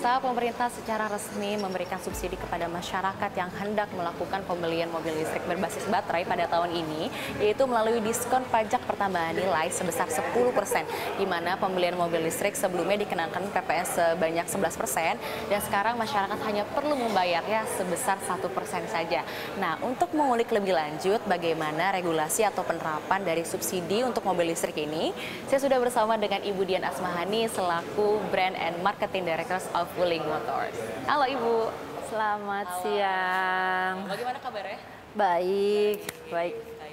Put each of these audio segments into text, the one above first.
pemirsa, pemerintah secara resmi memberikan subsidi kepada masyarakat yang hendak melakukan pembelian mobil listrik berbasis baterai pada tahun ini, yaitu melalui diskon pajak pertambahan nilai sebesar 10%, di mana pembelian mobil listrik sebelumnya dikenakan PPN sebanyak 11%, dan sekarang masyarakat hanya perlu membayarnya sebesar 1% saja. Nah, untuk mengulik lebih lanjut bagaimana regulasi atau penerapan dari subsidi untuk mobil listrik ini, saya sudah bersama dengan Ibu Dian Asmahani selaku Brand and Marketing Director of Wuling Motors. Halo Ibu. Selamat siang. Bagaimana kabarnya? Baik, baik.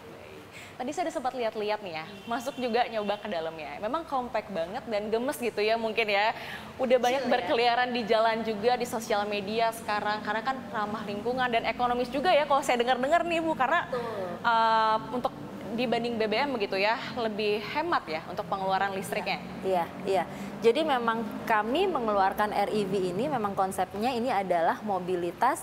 Tadi saya sempat lihat-lihat nih ya, masuk juga nyoba ke dalamnya. Memang compact banget dan gemes gitu ya mungkin ya. Udah banyak berkeliaran di jalan juga, di sosial media sekarang. Karena kan ramah lingkungan dan ekonomis juga ya kalau saya dengar-dengar nih Bu. Karena untuk dibanding BBM begitu ya, lebih hemat ya untuk pengeluaran listriknya. Iya, iya. Jadi memang kami mengeluarkan REV ini memang konsepnya ini adalah mobilitas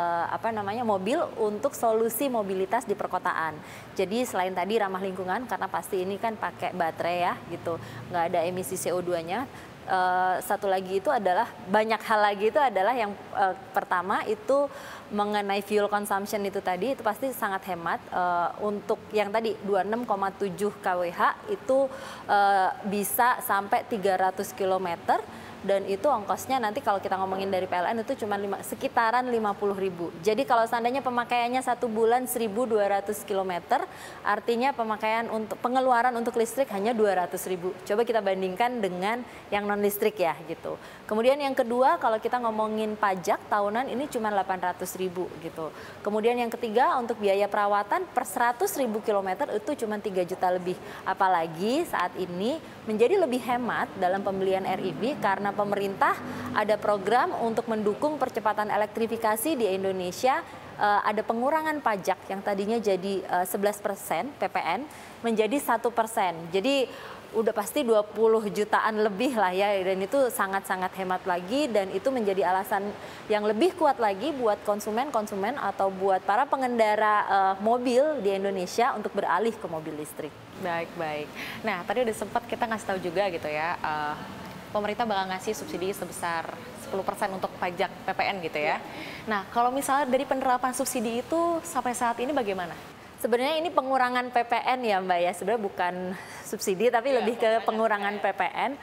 mobil untuk solusi mobilitas di perkotaan. Jadi selain tadi ramah lingkungan karena pasti ini kan pakai baterai ya gitu, nggak ada emisi CO2-nya. Satu lagi itu adalah banyak hal lagi itu adalah yang pertama itu mengenai fuel consumption itu tadi itu pasti sangat hemat. Untuk yang tadi 26,7 kWh itu bisa sampai 300 km. Dan itu ongkosnya nanti kalau kita ngomongin dari PLN itu cuma sekitaran 50.000. Jadi kalau seandainya pemakaiannya 1 bulan 1.200 km, artinya pemakaian untuk pengeluaran untuk listrik hanya 200.000. Coba kita bandingkan dengan yang non listrik ya gitu. Kemudian yang kedua kalau kita ngomongin pajak tahunan ini cuma 800.000 gitu. Kemudian yang ketiga untuk biaya perawatan per 100.000 km itu cuma 3 juta lebih. Apalagi saat ini menjadi lebih hemat dalam pembelian REV karena pemerintah ada program untuk mendukung percepatan elektrifikasi di Indonesia. Ada pengurangan pajak yang tadinya jadi 11% PPN menjadi 1%. Jadi udah pasti 20 jutaan lebih lah ya, dan itu sangat-sangat hemat lagi, dan itu menjadi alasan yang lebih kuat lagi buat konsumen-konsumen atau buat para pengendara mobil di Indonesia untuk beralih ke mobil listrik. Baik. Nah, tadi udah sempat kita ngasih tahu juga gitu ya, pemerintah bakal ngasih subsidi sebesar 10% untuk pajak PPN gitu ya. Nah, kalau misalnya dari penerapan subsidi itu sampai saat ini bagaimana? Sebenarnya ini pengurangan PPN ya Mbak ya, sebenarnya bukan subsidi tapi lebih ke pengurangan PPN.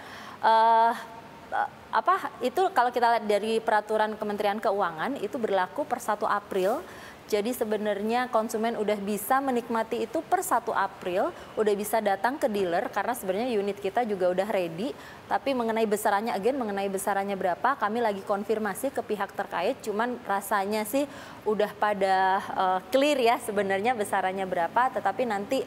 Itu kalau kita lihat dari peraturan Kementerian Keuangan itu berlaku per 1 April. Jadi sebenarnya konsumen udah bisa menikmati itu per 1 April, udah bisa datang ke dealer karena sebenarnya unit kita juga udah ready. Tapi mengenai besarannya, mengenai besarannya berapa, kami lagi konfirmasi ke pihak terkait. Cuman rasanya sih udah pada clear ya sebenarnya besarannya berapa. Tetapi nanti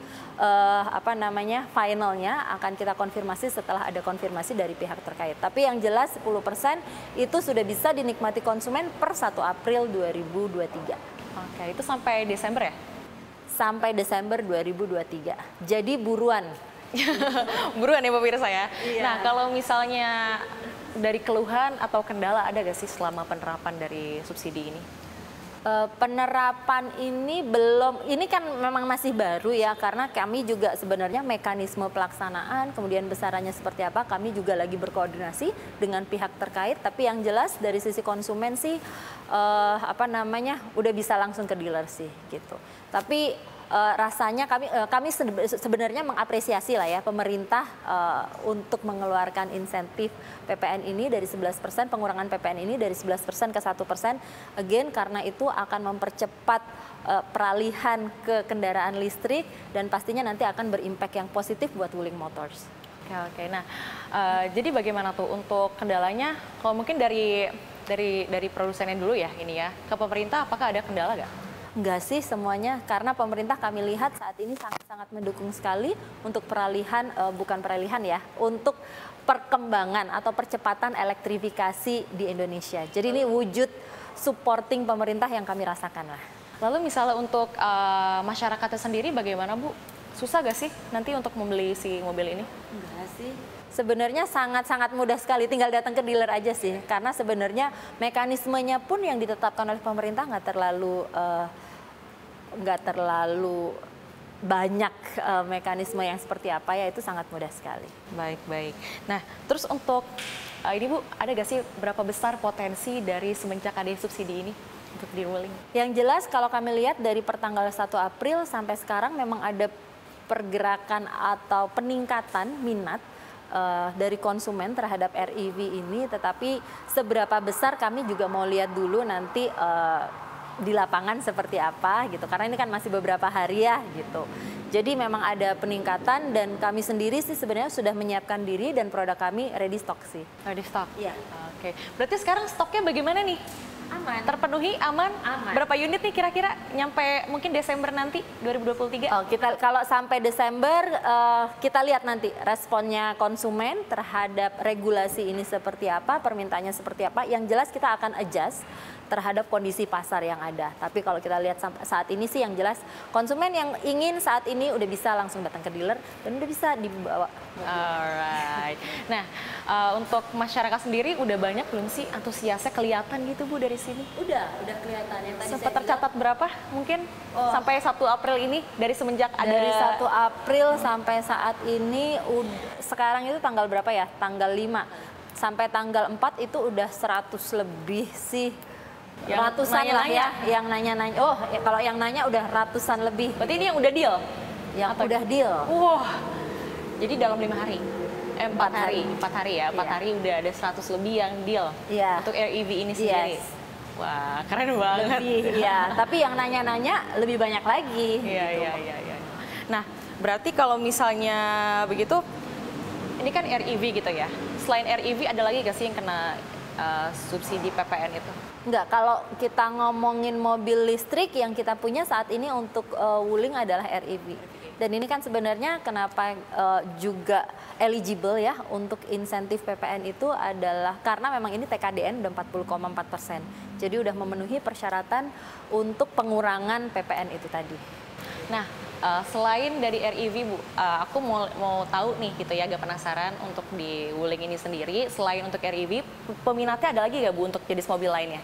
finalnya akan kita konfirmasi setelah ada konfirmasi dari pihak terkait. Tapi yang jelas 10% itu sudah bisa dinikmati konsumen per 1 April 2023. Oke, itu sampai Desember ya? Sampai Desember 2023. Jadi buruan. Buruan ya pemirsa ya. Iya. Nah, kalau misalnya dari keluhan atau kendala ada gak sih selama penerapan dari subsidi ini? Penerapan ini belum, ini kan memang masih baru ya, karena kami juga sebenarnya mekanisme pelaksanaan, kemudian besarannya seperti apa, kami juga lagi berkoordinasi dengan pihak terkait. Tapi yang jelas dari sisi konsumen sih, udah bisa langsung ke dealer sih gitu. Tapi rasanya kami sebenarnya mengapresiasi lah ya pemerintah untuk mengeluarkan insentif PPN ini dari 11%, pengurangan PPN ini dari 11% ke 1%, karena itu akan mempercepat peralihan ke kendaraan listrik dan pastinya nanti akan berimpact yang positif buat Wuling Motors. Oke. Nah, jadi bagaimana tuh untuk kendalanya? Kalau mungkin dari produsennya dulu ya ini ya, ke pemerintah apakah ada kendala nggak? Enggak sih semuanya, karena pemerintah kami lihat saat ini sangat-sangat mendukung sekali untuk untuk perkembangan atau percepatan elektrifikasi di Indonesia. Jadi ini wujud supporting pemerintah yang kami rasakan lah. Lalu misalnya untuk masyarakatnya sendiri bagaimana Bu? Susah gak sih nanti untuk membeli si mobil ini? Enggak sih. Sebenarnya sangat-sangat mudah sekali, tinggal datang ke dealer aja sih. Karena sebenarnya mekanismenya pun yang ditetapkan oleh pemerintah nggak terlalu banyak mekanisme yang seperti apa ya, itu sangat mudah sekali. Baik. Nah, terus untuk Ini Bu, ada gak sih berapa besar potensi dari semenjak ada subsidi ini untuk di ruling? Yang jelas kalau kami lihat dari pertanggal 1 April sampai sekarang memang ada pergerakan atau peningkatan minat dari konsumen terhadap REV ini, tetapi seberapa besar kami juga mau lihat dulu nanti di lapangan seperti apa gitu, karena ini kan masih beberapa hari ya gitu. Jadi memang ada peningkatan dan kami sendiri sih sebenarnya sudah menyiapkan diri dan produk kami ready stock sih. Ready stock? Iya. Oke, berarti sekarang stoknya bagaimana nih? Aman. Terpenuhi, aman? Aman. Berapa unit nih kira-kira nyampe mungkin Desember nanti 2023? Oh, kita kalau sampai Desember kita lihat nanti responnya konsumen terhadap regulasi ini seperti apa, permintaannya seperti apa. Yang jelas kita akan adjust terhadap kondisi pasar yang ada. Tapi kalau kita lihat saat ini sih yang jelas konsumen yang ingin saat ini udah bisa langsung datang ke dealer dan udah bisa dibawa. Alright. Nah, untuk masyarakat sendiri udah banyak belum sih antusiasnya kelihatan gitu Bu dari sini? Udah kelihatan yang tadi Sempat tercatat berapa mungkin sampai 1 April ini dari semenjak ada dari 1 April sampai saat ini sekarang itu tanggal berapa ya? Tanggal 5 sampai tanggal 4 itu udah 100 lebih sih. Yang ratusan lah nanya-nanya. ya, yang nanya-nanya. Oh, ya, kalau yang nanya udah ratusan lebih. Berarti ini yang udah deal? Yang Atau udah deal. Wah, jadi dalam 5 hari? 4 hari? 4 hari ya? 4 Iya. hari udah ada 100 lebih yang deal Iya. untuk REV ini sendiri? Yes. Wah, keren banget. Lebih, ya. Tapi yang nanya-nanya lebih banyak lagi. Iya. Nah, berarti kalau misalnya begitu, ini kan REV gitu ya. Selain REV ada lagi gak sih yang kena subsidi PPN itu? Enggak, kalau kita ngomongin mobil listrik yang kita punya saat ini untuk Wuling adalah REV. Dan ini kan sebenarnya kenapa juga eligible ya untuk insentif PPN itu adalah karena memang ini TKDN udah 40,4%. Jadi udah memenuhi persyaratan untuk pengurangan PPN itu tadi. Nah, selain dari REV Bu, aku mau tahu nih gitu ya, agak penasaran untuk di Wuling ini sendiri. Selain untuk REV, peminatnya ada lagi nggak Bu untuk jenis mobil lainnya?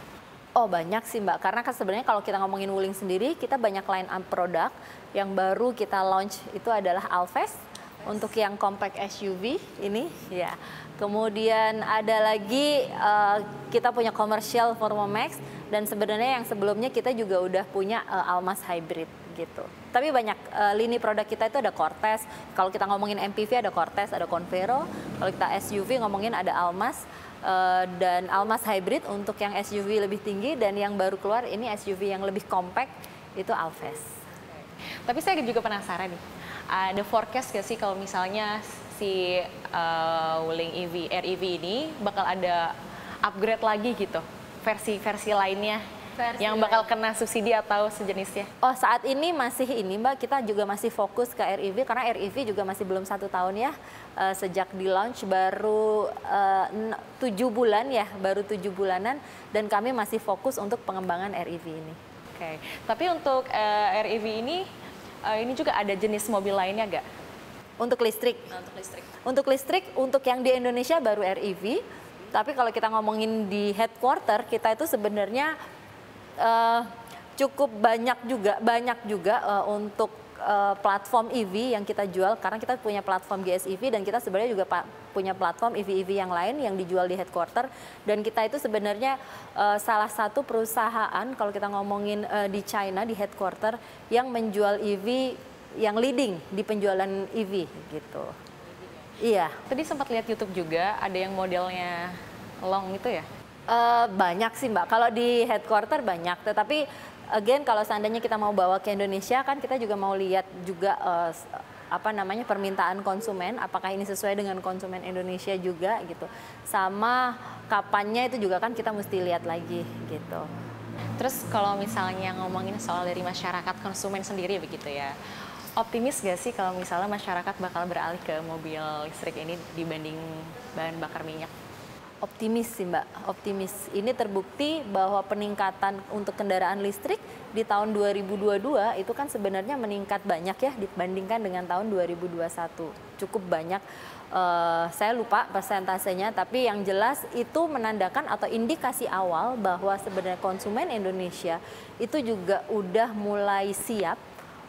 Oh banyak sih Mbak, karena kan sebenarnya kalau kita ngomongin Wuling sendiri, kita banyak line up produk yang baru kita launch itu adalah Alphest untuk yang compact SUV ini ya. Kemudian ada lagi kita punya commercial Formo Max dan sebenarnya yang sebelumnya kita juga udah punya Almas Hybrid gitu. Tapi banyak lini produk kita itu ada Cortez. Kalau kita ngomongin MPV ada Cortez, ada Convero. Kalau kita SUV ngomongin ada Almas. Dan Almas Hybrid untuk yang SUV lebih tinggi dan yang baru keluar ini SUV yang lebih compact itu Alphest. Tapi saya juga penasaran nih, ada forecast gak sih kalau misalnya si Wuling REV ini bakal ada upgrade lagi gitu, versi-versi lainnya yang bakal kena subsidi atau sejenisnya? Oh saat ini masih ini Mbak, kita juga masih fokus ke REV karena REV juga masih belum 1 tahun ya. Sejak di launch baru 7 bulan ya, baru 7 bulanan dan kami masih fokus untuk pengembangan REV ini. Oke, tapi untuk REV ini juga ada jenis mobil lainnya nggak? Untuk listrik? Untuk listrik, untuk yang di Indonesia baru REV. Tapi kalau kita ngomongin di headquarter, kita itu sebenarnya cukup banyak juga untuk platform EV yang kita jual karena kita punya platform GSEV dan kita sebenarnya juga punya platform EV-EV yang lain yang dijual di headquarter dan kita itu sebenarnya salah satu perusahaan kalau kita ngomongin di China di headquarter yang menjual EV yang leading di penjualan EV gitu. Iya. Tadi sempat lihat YouTube juga ada yang modelnya long itu ya? Banyak sih Mbak, kalau di headquarter banyak, tetapi again kalau seandainya kita mau bawa ke Indonesia kan kita juga mau lihat juga permintaan konsumen, apakah ini sesuai dengan konsumen Indonesia juga gitu, sama kapannya itu juga kan kita mesti lihat lagi gitu. Terus kalau misalnya ngomongin soal dari masyarakat konsumen sendiri begitu ya, optimis gak sih kalau misalnya masyarakat bakal beralih ke mobil listrik ini dibanding bahan bakar minyak? Optimis sih Mbak, optimis. Ini terbukti bahwa peningkatan untuk kendaraan listrik di tahun 2022 itu kan sebenarnya meningkat banyak ya dibandingkan dengan tahun 2021. Cukup banyak, saya lupa persentasenya, tapi yang jelas itu menandakan atau indikasi awal bahwa sebenarnya konsumen Indonesia itu juga udah mulai siap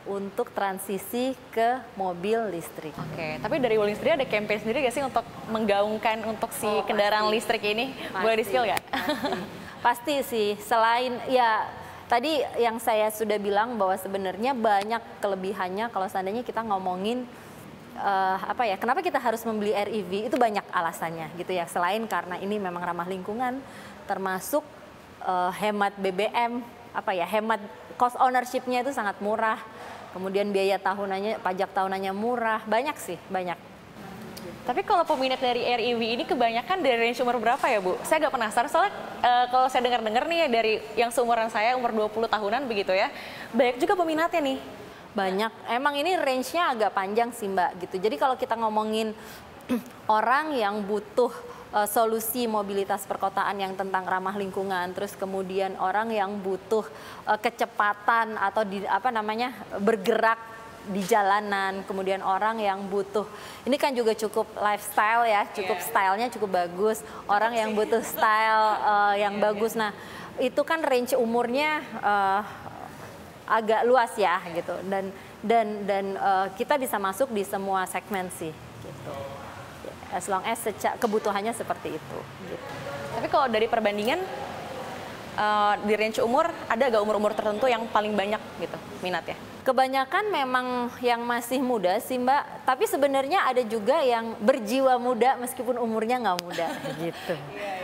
untuk transisi ke mobil listrik. Oke, tapi dari Wuling sendiri ada campaign sendiri nggak sih untuk menggaungkan untuk si kendaraan listrik ini? Boleh di-spill nggak? Pasti sih, selain ya tadi yang saya sudah bilang bahwa sebenarnya banyak kelebihannya kalau seandainya kita ngomongin apa ya, kenapa kita harus membeli REV, itu banyak alasannya gitu ya. Selain karena ini memang ramah lingkungan, termasuk hemat BBM, apa ya, hemat cost ownership-nya itu sangat murah. Kemudian biaya tahunannya, pajak tahunannya murah, banyak sih, banyak. Tapi kalau peminat dari REV ini kebanyakan dari range umur berapa ya Bu? Saya agak penasaran soalnya kalau saya dengar-dengar nih ya dari yang seumuran saya, umur 20 tahunan begitu ya, banyak juga peminatnya nih. Banyak, emang ini range-nya agak panjang sih Mbak gitu. Jadi kalau kita ngomongin orang yang butuh solusi mobilitas perkotaan yang tentang ramah lingkungan, terus kemudian orang yang butuh kecepatan atau bergerak di jalanan, kemudian orang yang butuh, ini kan juga cukup lifestyle ya, cukup stylenya cukup bagus, orang yang butuh style yang bagus. Nah itu kan range umurnya agak luas ya gitu, dan kita bisa masuk di semua segmen sih gitu. As long as kebutuhannya seperti itu. Gitu. Tapi kalau dari perbandingan di range umur, ada gak umur-umur tertentu yang paling banyak gitu minatnya? Kebanyakan memang yang masih muda sih Mbak, tapi sebenarnya ada juga yang berjiwa muda meskipun umurnya nggak muda gitu.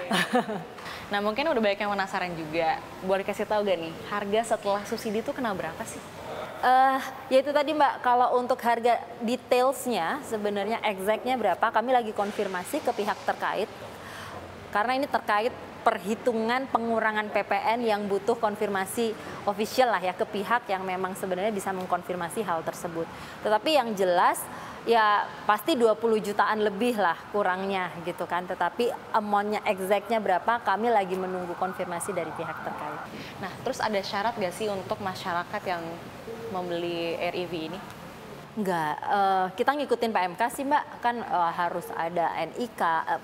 Nah mungkin udah banyak yang penasaran juga, boleh kasih tahu gak nih, harga setelah subsidi itu kena berapa sih? Ya itu tadi Mbak, kalau untuk harga detailsnya sebenarnya exactnya berapa, kami lagi konfirmasi ke pihak terkait. Karena ini terkait perhitungan pengurangan PPN yang butuh konfirmasi official lah ya ke pihak yang memang sebenarnya bisa mengkonfirmasi hal tersebut. Tetapi yang jelas ya pasti 20 jutaan lebih lah kurangnya gitu kan. Tetapi amount-nya exactnya berapa kami lagi menunggu konfirmasi dari pihak terkait. Nah terus ada syarat gak sih untuk masyarakat yang membeli REV ini? Enggak, kita ngikutin PMK sih Mbak, kan harus ada NIK,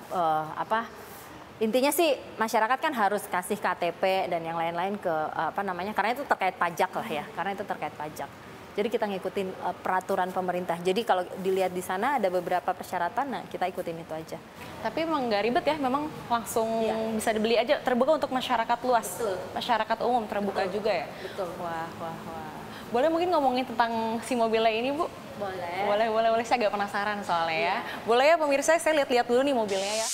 intinya sih masyarakat kan harus kasih KTP dan yang lain-lain ke karena itu terkait pajak lah ya, karena itu terkait pajak. Jadi kita ngikutin peraturan pemerintah. Jadi kalau dilihat di sana ada beberapa persyaratan, nah kita ikutin itu aja. Tapi memang nggak ribet ya, memang langsung bisa dibeli aja, terbuka untuk masyarakat luas. Betul. Masyarakat umum terbuka juga ya? Betul. Wah. Boleh mungkin ngomongin tentang si mobilnya ini Bu? Boleh. Saya agak penasaran soalnya ya. Boleh ya pemirsa, saya lihat-lihat dulu nih mobilnya ya.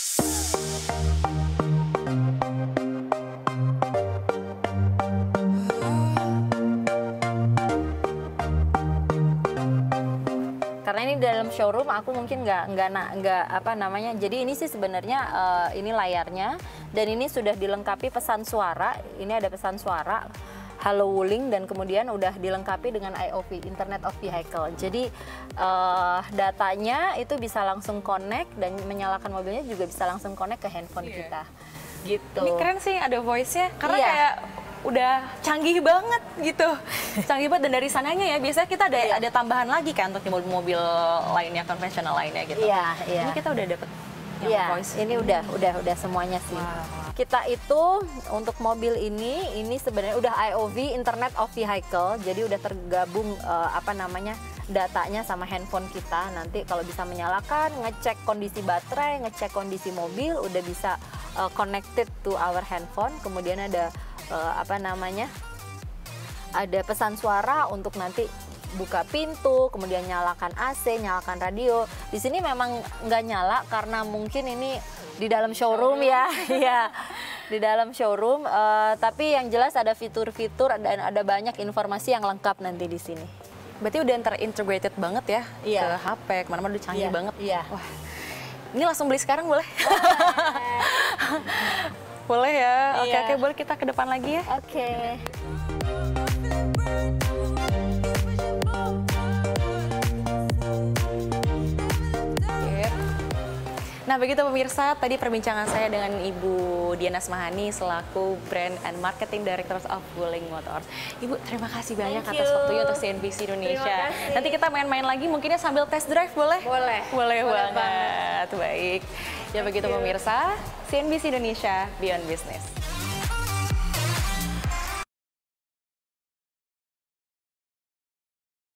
Karena ini dalam showroom aku mungkin nggak jadi ini sih sebenarnya ini layarnya dan ini sudah dilengkapi pesan suara. Ini ada pesan suara Halo Wuling dan kemudian udah dilengkapi dengan IOV, Internet of Vehicle. Jadi datanya itu bisa langsung connect dan menyalakan mobilnya juga bisa langsung connect ke handphone kita. Gitu. Ini keren sih ada voice-nya karena kayak udah canggih banget gitu. Canggih banget dan dari sananya ya biasanya kita ada tambahan lagi kan untuk mobil-mobil lainnya, konvensional lainnya gitu. Iya. Ini kita udah dapet voice. Ini udah semuanya sih. Kita itu untuk mobil ini sebenarnya udah IOV, Internet of Vehicle, jadi udah tergabung datanya sama handphone kita. Nanti kalau bisa menyalakan, ngecek kondisi baterai, ngecek kondisi mobil, udah bisa connected to our handphone. Kemudian ada ada pesan suara untuk nanti buka pintu, kemudian nyalakan AC, nyalakan radio. Di sini memang nggak nyala karena mungkin ini di dalam showroom ya, di dalam showroom. Tapi yang jelas ada fitur-fitur dan ada banyak informasi yang lengkap nanti di sini. Berarti udah terintegrated banget ya ke HP, kemana-mana udah canggih banget. Iya. Wah, ini langsung beli sekarang boleh? Boleh ya. Oke, boleh kita ke depan lagi ya? Oke. Nah begitu pemirsa, tadi perbincangan saya dengan Ibu Dian Asmahani selaku Brand and Marketing Director of Wuling Motors. Ibu terima kasih banyak atas waktunya untuk CNBC Indonesia. Nanti kita main-main lagi mungkinnya sambil test drive boleh? Boleh banget. Baik. Ya begitu pemirsa, CNBC Indonesia Beyond Business.